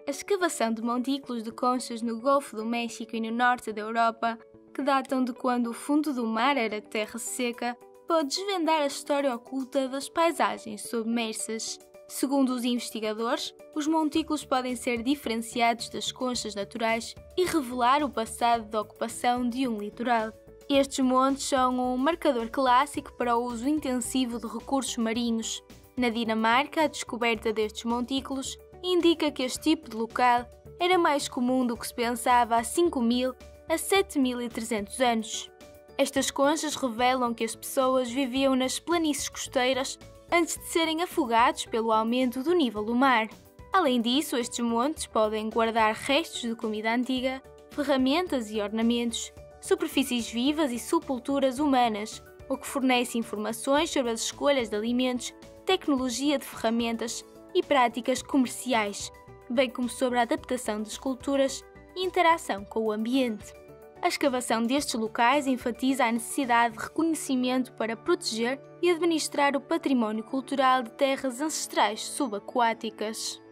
A escavação de montículos de conchas no Golfo do México e no norte da Europa, que datam de quando o fundo do mar era terra seca, pode desvendar a história oculta das paisagens submersas. Segundo os investigadores, os montículos podem ser diferenciados das conchas naturais e revelar o passado da ocupação de um litoral. Estes montes são um marcador clássico para o uso intensivo de recursos marinhos. Na Dinamarca, a descoberta destes montículos indica que este tipo de local era mais comum do que se pensava há 5.000 a 7.300 anos. Estas conchas revelam que as pessoas viviam nas planícies costeiras antes de serem afogados pelo aumento do nível do mar. Além disso, estes montes podem guardar restos de comida antiga, ferramentas e ornamentos, superfícies vivas e sepulturas humanas, o que fornece informações sobre as escolhas de alimentos, tecnologia de ferramentas e práticas comerciais, bem como sobre a adaptação de esculturas e interação com o ambiente. A escavação destes locais enfatiza a necessidade de reconhecimento para proteger e administrar o património cultural de terras ancestrais subaquáticas.